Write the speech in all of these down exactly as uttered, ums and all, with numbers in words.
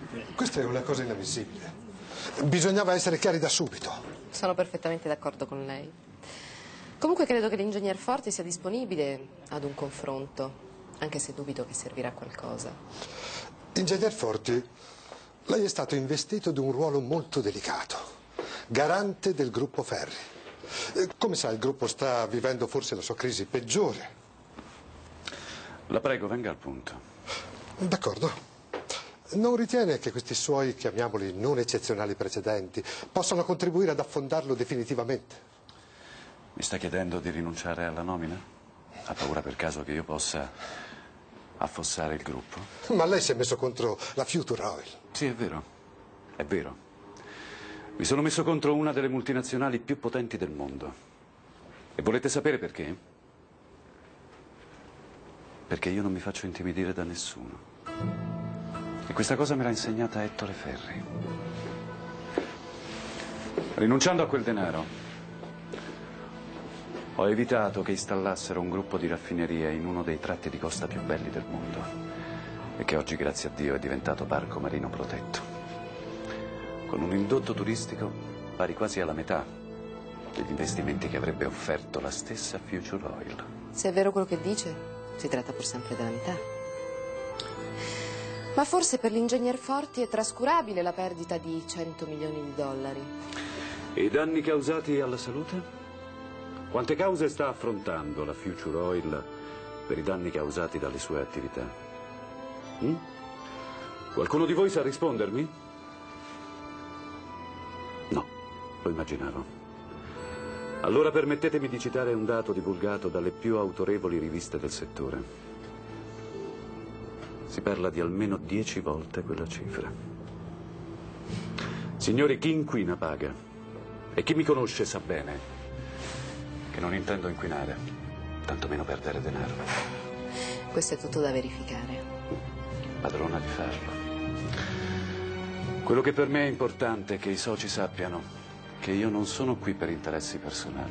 Questa è una cosa inammissibile. Bisognava essere chiari da subito. Sono perfettamente d'accordo con lei. Comunque credo che l'ingegner Forti sia disponibile ad un confronto, anche se dubito che servirà a qualcosa. Ingegner Forti, lei è stato investito di un ruolo molto delicato, garante del gruppo Ferri. Come sa, il gruppo sta vivendo forse la sua crisi peggiore. La prego, venga al punto. D'accordo. Non ritiene che questi suoi, chiamiamoli, non eccezionali precedenti possano contribuire ad affondarlo definitivamente? Mi sta chiedendo di rinunciare alla nomina? Ha paura per caso che io possa affossare il gruppo? Ma lei si è messo contro la Future Oil. Sì, è vero. È vero. Mi sono messo contro una delle multinazionali più potenti del mondo. E volete sapere perché? Perché io non mi faccio intimidire da nessuno. E questa cosa me l'ha insegnata Ettore Ferri. Rinunciando a quel denaro, ho evitato che installassero un gruppo di raffinerie in uno dei tratti di costa più belli del mondo e che oggi, grazie a Dio, è diventato parco marino protetto, con un indotto turistico pari quasi alla metà degli investimenti che avrebbe offerto la stessa Future Oil. Se è vero quello che dice, si tratta pur sempre della metà. Ma forse per l'ingegner Forti è trascurabile la perdita di cento milioni di dollari. E i danni causati alla salute? Quante cause sta affrontando la Future Oil per i danni causati dalle sue attività? Mm? Qualcuno di voi sa rispondermi? No, lo immaginavo. Allora permettetemi di citare un dato divulgato dalle più autorevoli riviste del settore. Si parla di almeno dieci volte quella cifra. Signori, chi inquina paga. E chi mi conosce sa bene che non intendo inquinare, tantomeno perdere denaro. Questo è tutto da verificare. Padrona di farlo. Quello che per me è importante è che i soci sappiano che io non sono qui per interessi personali,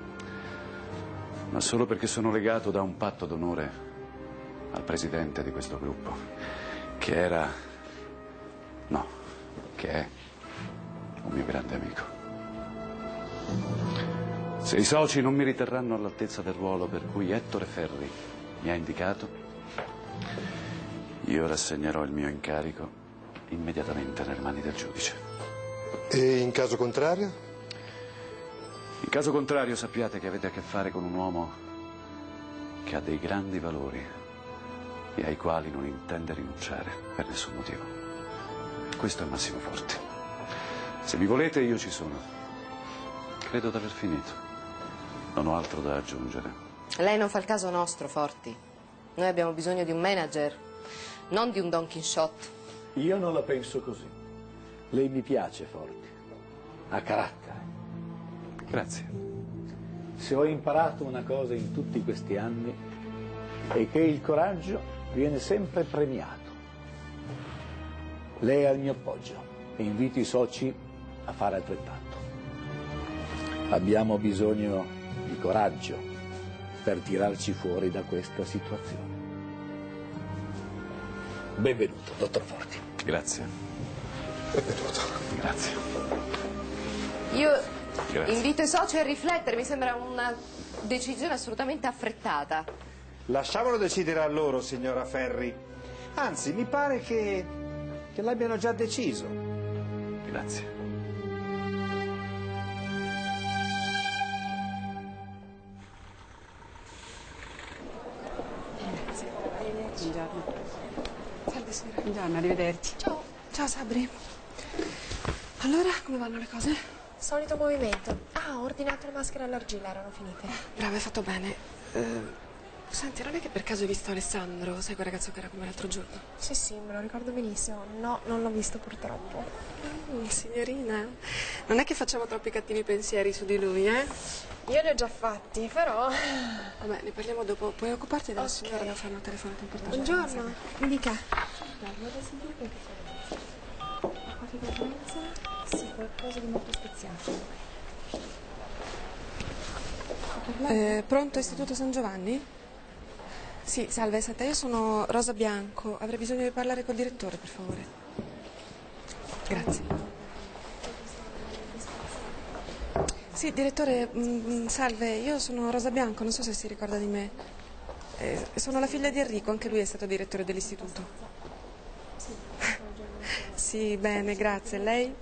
ma solo perché sono legato da un patto d'onore al presidente di questo gruppo, che era, no, che è un mio grande amico. Se i soci non mi riterranno all'altezza del ruolo per cui Ettore Ferri mi ha indicato, io rassegnerò il mio incarico immediatamente nelle mani del giudice. E in caso contrario? In caso contrario sappiate che avete a che fare con un uomo che ha dei grandi valori e ai quali non intende rinunciare per nessun motivo. Questo è Massimo Forti. Se mi volete io ci sono. Credo di aver finito. Non ho altro da aggiungere. Lei non fa il caso nostro, Forti. Noi abbiamo bisogno di un manager, non di un Don Quixote. Io non la penso così. Lei mi piace, Forti. Ha carattere. Grazie. Se ho imparato una cosa in tutti questi anni è che il coraggio viene sempre premiato. Lei ha il mio appoggio e invito i soci a fare altrettanto. Abbiamo bisogno di coraggio per tirarci fuori da questa situazione. Benvenuto, dottor Forti. Grazie. Benvenuto. Grazie. Io Grazie. invito i soci a riflettere, mi sembra una decisione assolutamente affrettata. Lasciamolo decidere a loro, signora Ferri. Anzi, mi pare che, che l'abbiano già deciso. Grazie. Buongiorno. Salve signora. Buongiorno, arrivederci. Ciao. Ciao Sabri. Allora, come vanno le cose? Solito movimento. Ah, ho ordinato le maschere all'argilla, erano finite. Brava, hai fatto bene. Eh, senti, non è che per caso hai visto Alessandro? Sai quel ragazzo che era con me l'altro giorno? Sì, sì, me lo ricordo benissimo. No, non l'ho visto purtroppo. Mm, signorina, non è che facciamo troppi cattivi pensieri su di lui, eh? Io li ho già fatti, però... Vabbè, ne parliamo dopo. Puoi occuparti della Ok. signora, devo fare una telefonata importante. Buongiorno, mi dica. Qualche conferenza? Sì, qualcosa di molto speziato. Eh, pronto, Istituto San Giovanni? Sì, salve, senta, io sono Rosa Bianco. Avrei bisogno di parlare col direttore, per favore. Grazie. Sì, direttore, mh, salve, io sono Rosa Bianco, non so se si ricorda di me. Eh, sono la figlia di Enrico, anche lui è stato direttore dell'istituto. Sì, bene, grazie. Lei?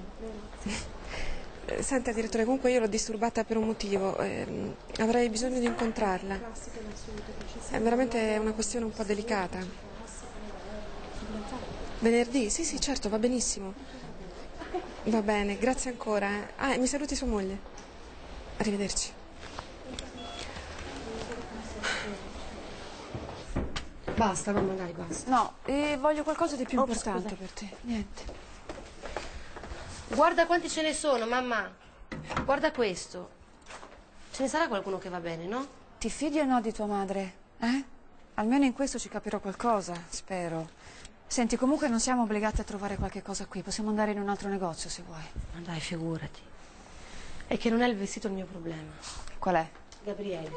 Eh, senta, direttore, comunque io l'ho disturbata per un motivo. Eh, avrei bisogno di incontrarla. È veramente una questione un po' delicata. Venerdì? Sì, sì, certo, va benissimo. Va bene, grazie ancora. eh. Ah, e mi saluti sua moglie. Arrivederci. Basta, mamma, dai, basta. No, eh, voglio qualcosa di più Oh, importante scusa. per te. Niente. Guarda quanti ce ne sono, mamma. Guarda questo. Ce ne sarà qualcuno che va bene, no? Ti fidi o no di tua madre? Eh? Almeno in questo ci capirò qualcosa, spero. Senti, comunque non siamo obbligati a trovare qualche cosa qui. Possiamo andare in un altro negozio se vuoi. Ma dai, figurati. È che non è il vestito il mio problema. Qual è? Gabriele.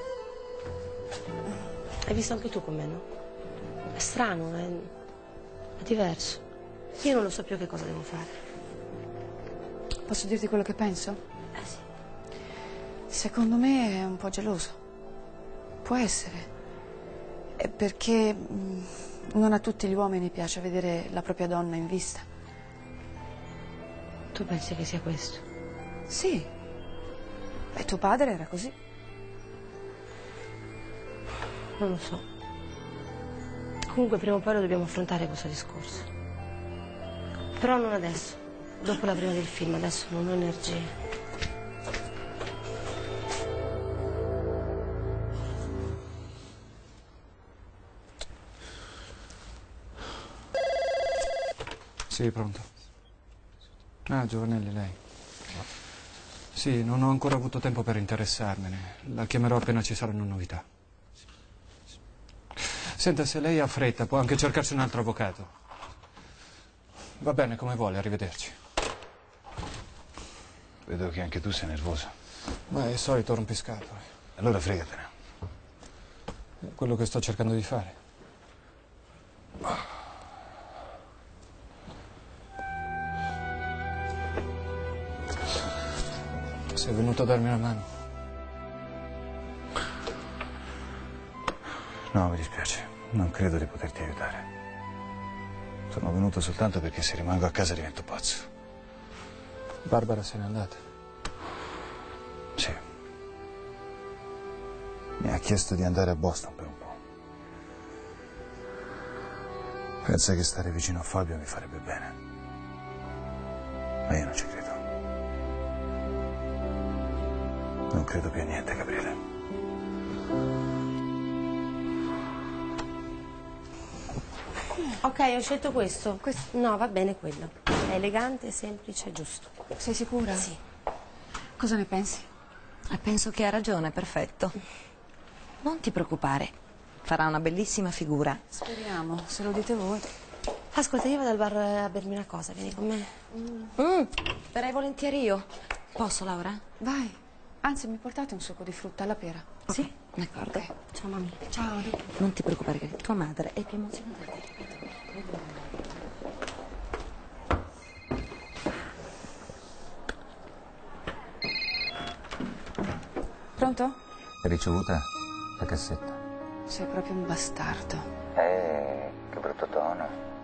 Hai visto anche tu con me, no? È strano, è... è diverso. Io non lo so più che cosa devo fare. Posso dirti quello che penso? Eh sì. Secondo me è un po' geloso. Può essere. È perché mh, non a tutti gli uomini piace vedere la propria donna in vista. Tu pensi che sia questo? Sì. Beh, tuo padre era così. Non lo so. Comunque prima o poi lo dobbiamo affrontare questo discorso. Però non adesso. Dopo la prima del film, adesso non ho energie. Sì, pronto. Ah, Giovanelli, lei. Sì, non ho ancora avuto tempo per interessarmene. La chiamerò appena ci saranno novità. Senta, se lei ha fretta, può anche cercarsi un altro avvocato. Va bene, come vuole, arrivederci. Vedo che anche tu sei nervoso. Ma è il solito rompiscatole. Allora fregatene. È quello che sto cercando di fare. Sei venuto a darmi una mano? No, mi dispiace. Non credo di poterti aiutare. Sono venuto soltanto perché se rimango a casa divento pazzo. Barbara se n'è andata. Sì. Mi ha chiesto di andare a Boston per un po'. Pensa che stare vicino a Fabio mi farebbe bene. Ma io non ci credo. Non credo più a niente, Gabriele. Ok, ho scelto questo. questo. No, va bene quello. È elegante, semplice, giusto. Sei sicura? Sì. Cosa ne pensi? Penso che ha ragione, perfetto. Non ti preoccupare, farà una bellissima figura. Speriamo, se lo dite voi. Ascolta, io vado al bar a bermi una cosa, vieni con me? Mm. Mm. Verrei volentieri io. Posso, Laura? Vai. Anzi, mi portate un succo di frutta alla pera. Sì, d'accordo. Okay. Ciao, mamma. Ciao. Non ti preoccupare, che tua madre è più emozionata. Pronto? Ricevuta la cassetta. Sei proprio un bastardo. Eh, che brutto tono.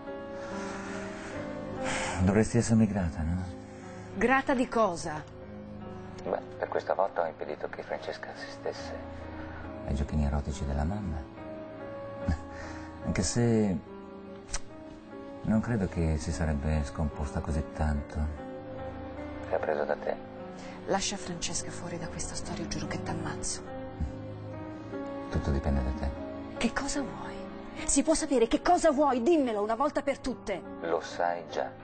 Dovresti essermi grata, no? Grata di cosa? Beh, per questa volta ho impedito che Francesca assistesse ai giochini erotici della mamma. Anche se non credo che si sarebbe scomposta così tanto. Che ha preso da te. Lascia Francesca fuori da questa storia, giuro che t'ammazzo. Tutto dipende da te. Che cosa vuoi? Si può sapere che cosa vuoi? Dimmelo una volta per tutte. Lo sai già.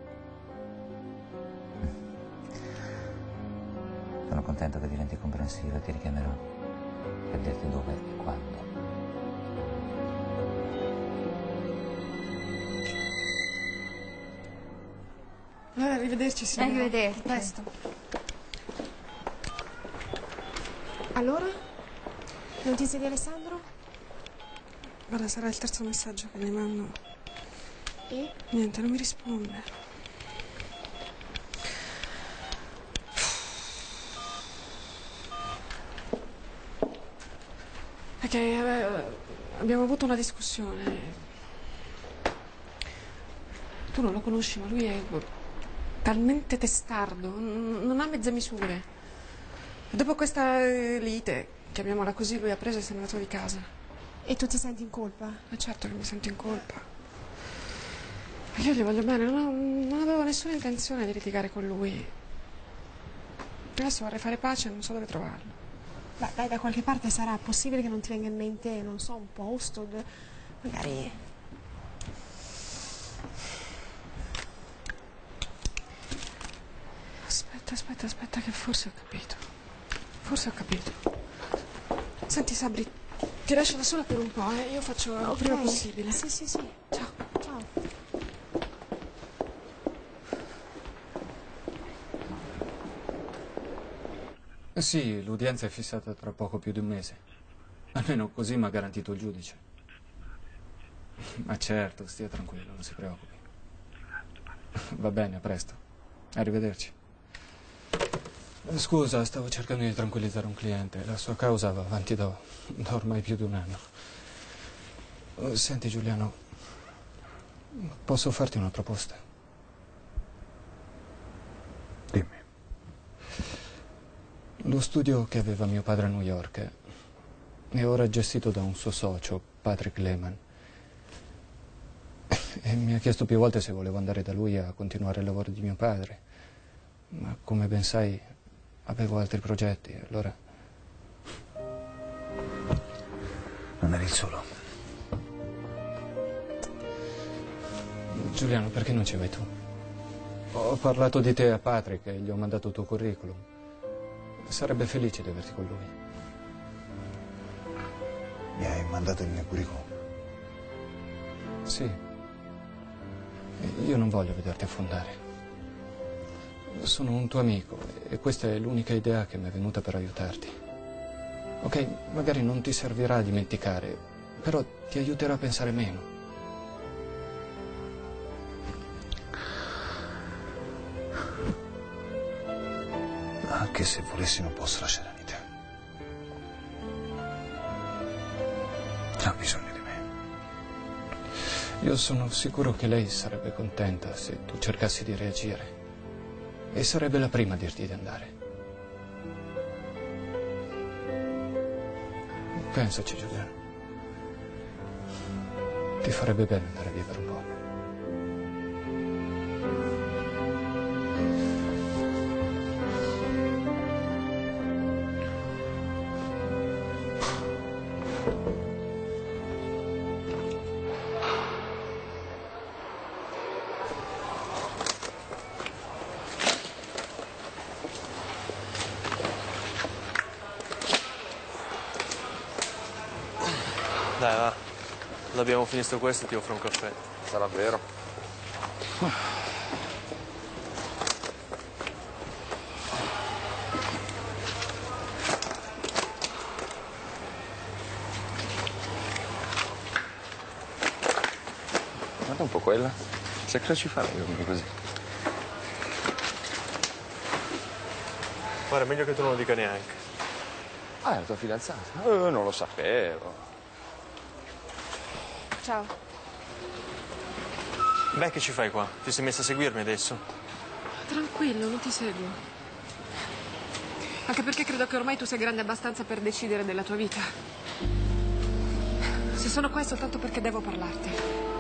Sono contento che diventi comprensiva e ti richiamerò per dirti dove e quando. Allora, arrivederci, signora. Arrivederci. Presto. Allora? Notizie di Alessandro? Guarda, sarà il terzo messaggio che mi mando. E? Niente, non mi risponde. Perché eh, abbiamo avuto una discussione. Tu non lo conosci, ma lui è talmente testardo, non ha mezze misure. Dopo questa lite, chiamiamola così, lui ha preso e se n'è andato di casa. E tu ti senti in colpa? Ma certo che mi sento in colpa. Io gli voglio bene, non, ho, non avevo nessuna intenzione di litigare con lui. Adesso vorrei fare pace e non so dove trovarlo. Beh, dai, da qualche parte sarà possibile che non ti venga in mente, non so, un posto, magari... Aspetta, aspetta, aspetta, che forse ho capito. Forse ho capito. Senti, Sabri, ti lascio da sola per un po', eh? Io faccio il okay. prima possibile. Sì, sì, sì. Ciao. Ciao. Sì, l'udienza è fissata tra poco più di un mese. Almeno così mi ha garantito il giudice. Ma certo, stia tranquillo, non si preoccupi. Va bene, a presto. Arrivederci. Scusa, stavo cercando di tranquillizzare un cliente. La sua causa va avanti da, da ormai più di un anno. Senti, Giuliano, posso farti una proposta? Dimmi. Lo studio che aveva mio padre a New York è ora gestito da un suo socio, Patrick Lehman. E mi ha chiesto più volte se volevo andare da lui a continuare il lavoro di mio padre. Ma come ben sai, avevo altri progetti, allora... Non eri il solo. Giuliano, perché non ci vai tu? Ho parlato di te a Patrick e gli ho mandato il tuo curriculum. Sarebbe felice di averti con lui. Mi hai mandato il mio curriculum? Sì. Io non voglio vederti affondare. Sono un tuo amico e questa è l'unica idea che mi è venuta per aiutarti. Ok, magari non ti servirà a dimenticare, però ti aiuterà a pensare meno. Anche se volessi non posso lasciare Anita. Ha bisogno di me. Io sono sicuro che lei sarebbe contenta se tu cercassi di reagire. E sarebbe la prima a dirti di andare. Pensaci, Giuliano. Ti farebbe bene andare via per un po'. Dai, va. L'abbiamo finito questo e ti offro un caffè. Sarà vero. Guarda un po' quella. Sai cosa ci farei io così? Guarda, è meglio che tu non lo dica neanche. Ah, è la tua fidanzata? Eh, non lo sapevo. Ciao. Beh, che ci fai qua? Ti sei messa a seguirmi adesso? Tranquillo, non ti seguo. Anche perché credo che ormai tu sia grande abbastanza per decidere della tua vita. Se sono qua è soltanto perché devo parlarti.